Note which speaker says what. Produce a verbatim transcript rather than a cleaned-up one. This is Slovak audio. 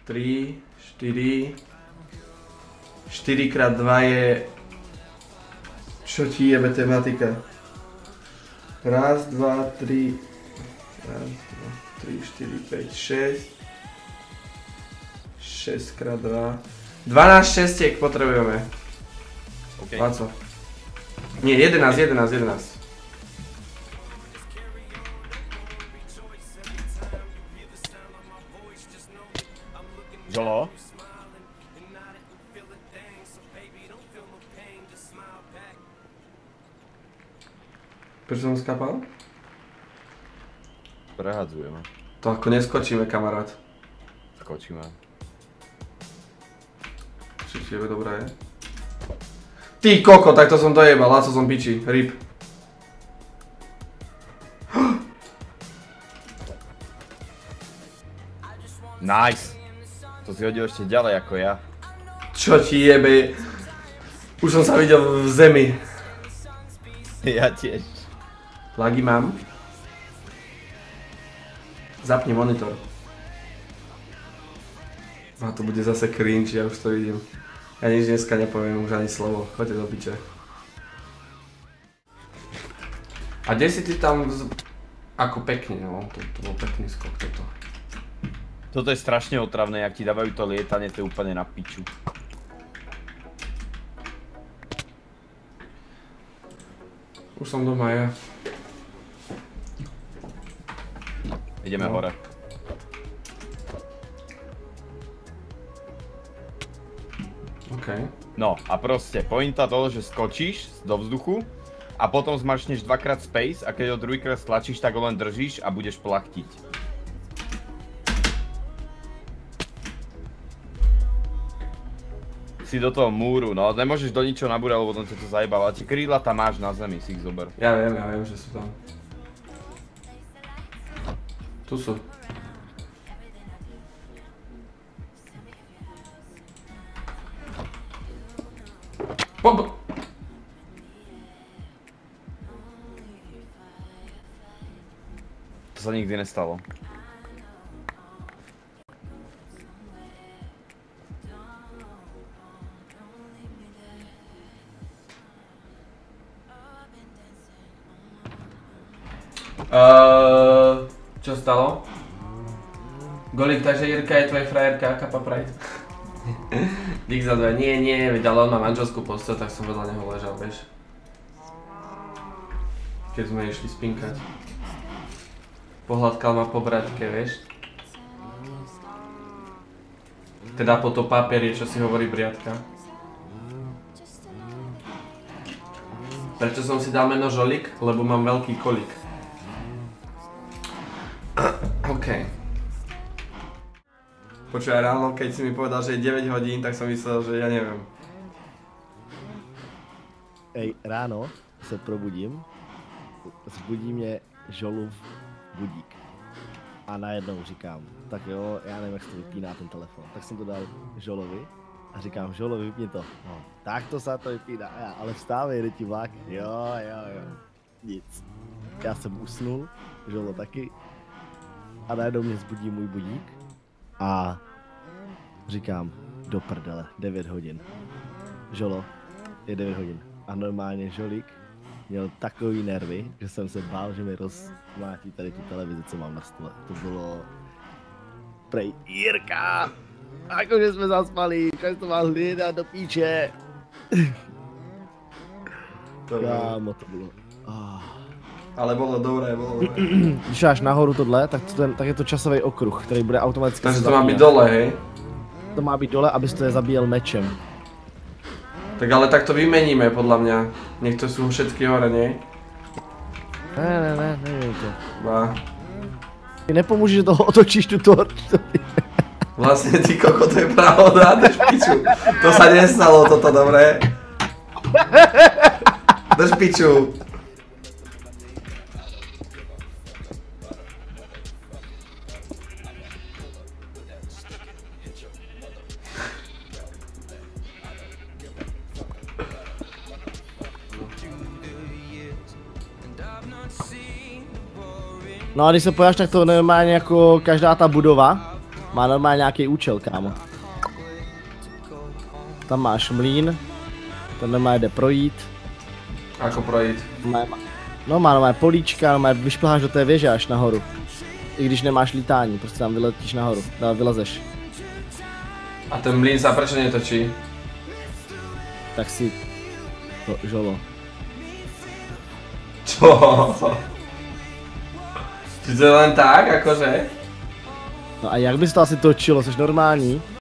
Speaker 1: tri, štyri. štyri krát dva je... Čo ti je matematika? Raz, dva, tri... Raz, dva, tri, štyri, päť, šesť. šesť krát dva. dvanásť šestiek potrebujeme.
Speaker 2: OK.
Speaker 1: Laco. Nie, jedenásť, jedenásť, jedenásť.
Speaker 2: Žolo?
Speaker 1: Prečo som skápal?
Speaker 2: Prehadzujeme.
Speaker 1: To ako neskočíme, kamarát.
Speaker 2: Skočíme.
Speaker 1: Či tebe dobré je? Ty koko, tak to som dojebal, Laco som piči, rip.
Speaker 2: Nice. To si hodil ešte ďalej ako ja.
Speaker 1: Čo ti jebe? Už som sa videl v zemi.
Speaker 2: Ja tiež.
Speaker 1: Lagy mám. Zapni monitor. A to bude zase cringe, ja už to vidím. Ja nič dneska nepoviem, už ani slovo. Choďte do piče. A kde si ty tam... Z... Ako pekne, no. To, to bol pekný skok toto.
Speaker 2: Toto je strašne otravné, jak ti dávajú to lietanie, to je úplne na piču.
Speaker 1: Už som doma, ja.
Speaker 2: Ideme
Speaker 1: No.
Speaker 2: hore.
Speaker 1: OK.
Speaker 2: No a proste, pointa toho, že skočíš do vzduchu a potom zmačneš dvakrát space a keď ho druhýkrát stlačíš, tak ho len držíš a budeš plachtiť. Si do toho múru, no nemôžeš do ničoho nabúrať, lebo potom ťa to zajebáva, ale tie krídla tam máš na zemi, si ich zober.
Speaker 1: Ja viem, ja viem, že sú tam. Tu sú. Bob!
Speaker 2: To sa nikdy nestalo.
Speaker 1: Uh, čo stalo? Golík, takže Jirka je tvoja frajerka, Kappa Pride. Dík za dve. Nie, nie, veď ale on má manželskú posteľ, tak som vedľa neho ležal, vieš. Keď sme išli spinkať. Pohľadkal ma po bratke, vieš. Teda po to papierie, čo si hovorí briadka. Prečo som si dal meno Žolík? Lebo mám veľký kolík. OK. Počúvaj, ráno, keď si mi povedal, že je deväť hodín, tak som myslel, že ja neviem.
Speaker 3: Ej, ráno se probudím, zbudí mě Žolův budík. A najednou říkám, tak jo, já nevím, jak se to vypíná ten telefon. Tak jsem to dal Žolovi a říkám, Žolo, vypni to. No, tak to se to vypíná. A já, ale vstávej, jde ti vlak. Jo, jo, jo. Nic. Já jsem usnul, Žolo taky. A najednou mě zbudí můj budík. A říkám, do prdele, devět hodin. Žolo, je devět hodin. A normálně Žolík měl takový nervy, že jsem se bál, že mi rozmátí tady tu televizi, co mám na stole. To bylo... Prej, Jirka! Jakože jsme zaspali, že to mám hlídat do píče.
Speaker 1: To
Speaker 3: Kámo, to bylo... Oh.
Speaker 1: Ale bolo dobré, bolo dobré.
Speaker 3: Když dáš nahoru tohle, tak, to ten, tak je to časový okruh, který bude automaticky
Speaker 1: Takže to má byť dole, hej?
Speaker 3: To má být dole, abys to je zabíjel mečem.
Speaker 1: Tak ale tak to vymeníme, podľa mňa. Nech to sú všetky hore, nie?
Speaker 3: Ne, ne, ne, nevím to.
Speaker 1: Ba.
Speaker 3: Ty nepomůže, že toho otočíš tu torč.
Speaker 1: Vlastne, ty koko, to je pravda, drž piču. To sa nestalo, toto, dobré? Drž piču.
Speaker 3: No a když se pojáš, tak to normálně jako každá ta budova Má normálně nějaký účel, kámo. Tam máš mlýn. Ten normálně jde projít.
Speaker 1: Ako projít?
Speaker 3: Má, no má normálně políčka, normálně vyšplháš do té věže až nahoru. I když nemáš lítání, prostě tam vyletíš nahoru, tam vylezeš.
Speaker 1: A ten mlín sa prečo netočí?
Speaker 3: Tak si to žolo.
Speaker 1: Čo? Či to je len tak, akože?
Speaker 3: No a jak by se to asi točilo, jsi normální?